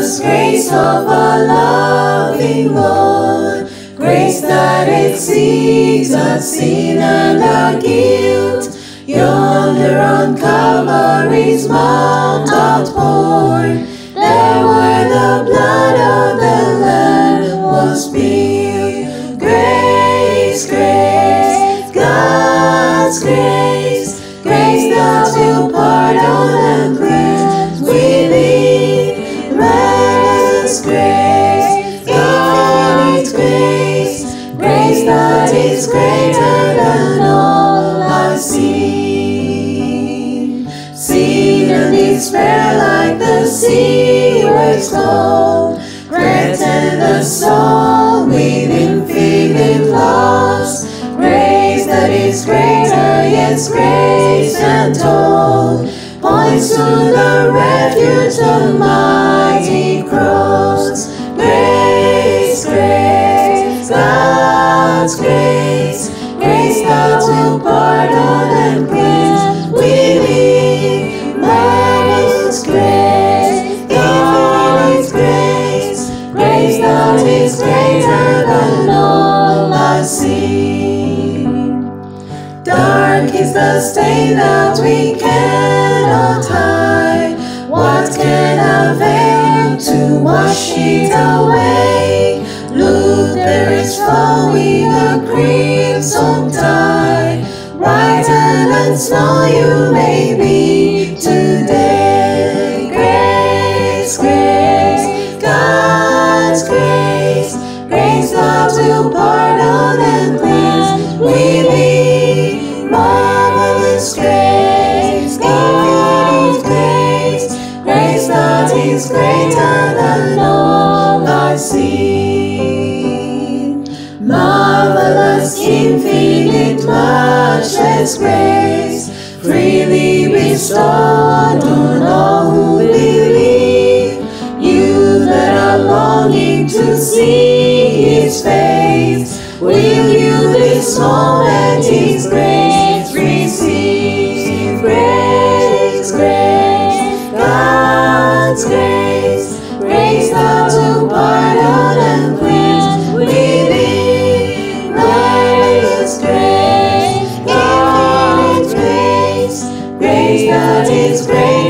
Marvelous grace of our loving Lord, grace that exceeds our sin and our guilt. Yonder on Calvary's mount outpoured, there where the blood of the Lamb was spilled. Grace, grace, God's grace, grace that will pardon and cleanse. We need matchless grace, God's grace, grace that is greater than all I've seen. Sin and despair like the sea waves cold, threaten the soul with infinite loss. Grace that is greater, yes, grace untold, points to the refuge, the mighty cross. Grace, grace, God's grace, grace that will pardon and cleanse. We need marvelous grace, God's grace, grace that is greater than all I've seen. Dark is the stain that we cannot hide. What can avail to wash it away? Look, there is flowing a crimson tide, brighter than snow you may be today. Grace, grace, God's grace, grace that will pardon and cleanse. We need marvelous grace, God's grace, grace that is greater than all I've seen. Marvelous, infinite, matchless grace, freely bestowed on all who believe. You that are longing to see His face, will you this moment His grace receive? Grace, grace, God's grace, grace that will pardon and cleanse. We need marvelous grace, God's grace, grace that is great.